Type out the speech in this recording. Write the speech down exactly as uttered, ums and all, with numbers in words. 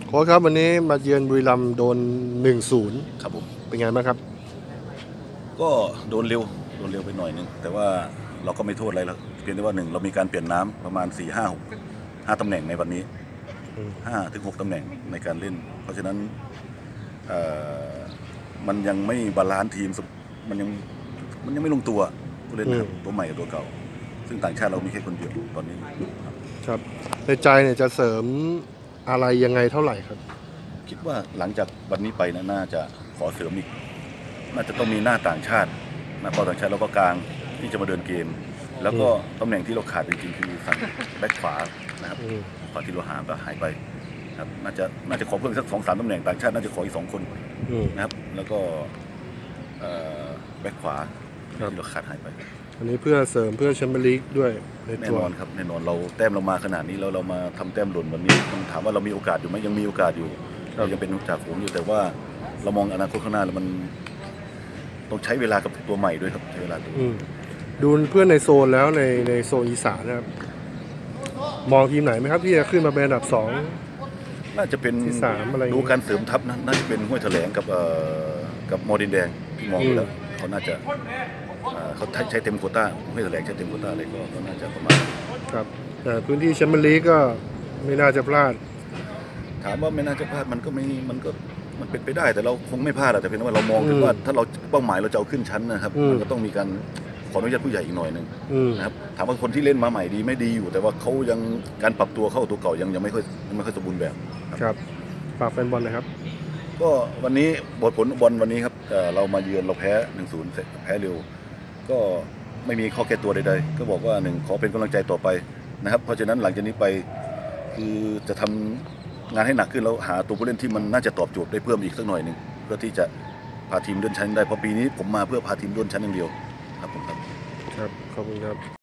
โค้ชครับวันนี้มาเยือนบุรีรัมย์โดน หนึ่งศูนย์ครับผมเป็นไงบ้างครับก็โดนเร็วโดนเร็วไปหน่อยนึงแต่ว่าเราก็ไม่โทษอะไรแล้วเพียงแต่ว่าหนึ่งเรามีการเปลี่ยนน้ำประมาณสี่ห้าหกห้าตำแหน่งในวันนี้ห้าถึงหกตำแหน่งในการเล่น เพราะฉะนั้นมันยังไม่บาลานซ์ทีมมันยังมันยังไม่ลงตัวผู้เล่นนะครับตัวใหม่กับตัวเก่าซึ่งต่างชาติเรามีแค่คนเดียวตอนนี้ครับในใจเนี่ยจะเสริมอะไรยังไงเท่าไหร่ครับคิดว่าหลังจากวันนี้ไปนะน่าจะขอเสริมอีกน่าจะต้องมีหน้าต่างชาติหน้าเป้าต่างชาติแล้วก็กลางที่จะมาเดินเกมแล้วก็ตำแหน่งที่เราขาดจริงๆคือฝั่งแบ็คขวานะครับขวาที่เราหาก็หายไปครับน่าจะน่าจะขอเพิ่มสักสองสามตำแหน่งต่างชาติน่าจะขออีกสองคนนะครับแล้วก็แบ็คขวาที่เราขาดหายไปอันนี้เพื่อเสริมเพื่อแชมเปี้ยนลีกด้วยแน่นอนครับแน่นอนเราแต้มเรามาขนาดนี้แล้วเรามาทำแต้มหล่นวันนี้ต้องถามว่าเรามีโอกาสอยู่ไหมยังมีโอกาสอยู่เรายังเป็นจ่าฝูงอยู่แต่ว่าเรามองอนาคตข้างหน้าแล้วมันต้องใช้เวลากับตัวใหม่ด้วยครับใช้เวลาดูดูเพื่อนในโซนแล้วในในโซนอีสานนะครับมองทีมไหนไหมครับที่จะขึ้นมาเป็นอันดับสองน่าจะเป็นที่สามอะไรดูการเสริมทัพนะน่าจะเป็นห้วยแถลงกับเอ่อกับมอดินแดงที่มองไปแล้วเขาน่าจะเขาใช้เต็มโควต้าห้วยแถลงใช้เต็มโควต้าอะไรก็น่าจะประมาณครับแต่พื้นที่แชมเปี้ยนลีกก็ไม่น่าจะพลาดถามว่าไม่น่าจะพลาดมันก็ไม่มันก็มันเป็นไปได้แต่เราคงไม่พลาดแต่เพียงว่าเรามองถึงว่าถ้าเราเป้าหมายเราจะเอาขึ้นชั้นนะครับมันก็ต้องมีการขออนุญาตผู้ใหญ่อีกหน่อยหนึ่งนะครับถามว่าคนที่เล่นมาใหม่ดีไม่ดีอยู่แต่ว่าเขายังการปรับตัวเข้าตัวเก่ายังยังไม่ค่อยยังไม่ค่อยสมบูรณ์แบบครับฝากแฟนบอลนะครับก็วันนี้บทผลบอลวันนี้ครับเรามาเยือนเราแพ้ หนึ่งศูนย์ แพ้เร็วก็ไม่มีข้อแก้ตัวใดๆก็บอกว่าหนึ่งขอเป็นกำลังใจต่อไปนะครับเพราะฉะนั้นหลังจากนี้ไปคือจะทำงานให้หนักขึ้นแล้วหาตัวผู้เล่นที่มันน่าจะตอบโจทย์ได้เพิ่มอีกสักหน่อยหนึ่งเพื่อที่จะพาทีมเลื่อนชั้นได้เพราะปีนี้ผมมาเพื่อพาทีมเลื่อนชั้นอย่างเดียวครับผมครับครับขอบคุณครับ